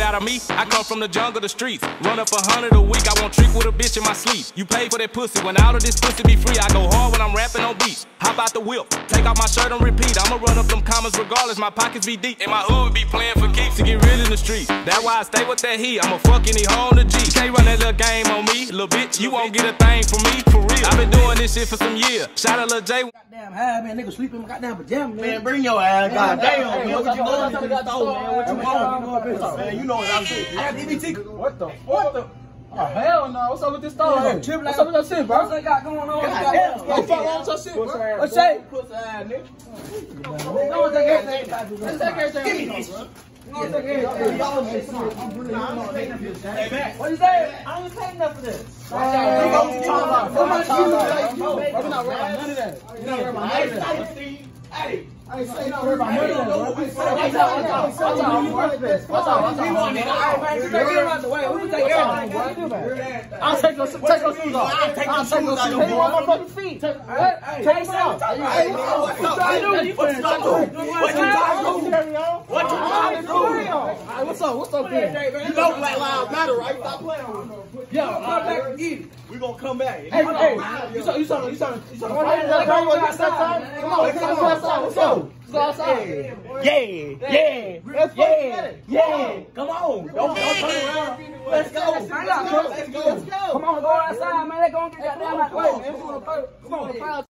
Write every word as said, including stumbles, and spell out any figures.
out of me, I come from the jungle, the streets. Run up a hundred a week, I won't trick with a bitch in my sleep. You pay for that pussy, when all of this pussy be free, I go hard when I'm rapping on beats. Hop out the whip, take off my shirt and repeat. I'ma run up them commas regardless, my pockets be deep. And my hood be playing for keeps to get real in the streets. That's why I stay with that heat, I'ma fuck any hoe on the G. You can't run that little game on me, little bitch, you won't get a thing from me, for real. I've been doing this shit for some years. Shout out Lil J. Goddamn high, man, nigga sleep in my goddamn pajamas, man. Man, bring your ass, goddamn, man. Hey, What you going to the store, man? What you want? Man, you know what I'm saying. I got D B T. What the fuck? Oh, hell no. What's up with this store? Hey, What's up with that shit, bro? What's that got going on? Goddamn. What's wrong with your shit, bro? What's that? Pussy ass nigga. Don't take everything. Let's take everything. Give me this. Don't take everything. What you say? I ain't paying enough for this. What you talking about? How much you like? Bro, we not worried about none of that. We not worried about none of that. Hey. I ain't saying not worried about none of that, bro. Watch out, watch out, watch out, watch out, watch out. Take it out the way. Who can take care of you, bro? I'll take those shoes off. I'll take those shoes off. Take one of my fucking feet. Take them off. Hey, what you trying to do? What you trying to do? What you trying to do? What you trying to do? What's up? What's up, there? You know Black Lives Matter, right? Stop playing with me. Yo, come back and get it. We gonna come back. Hey, hey, you saw, you saw, you saw, you saw. Come on, come on, outside. Come on, come on, outside. Let's go. Let's go outside. Yeah, yeah, yeah, yeah. Come on, don't, don't turn around. Let's go. Let's go. Let's go. Come on, go outside, man. Let's go get that damn out the way, man. Come on.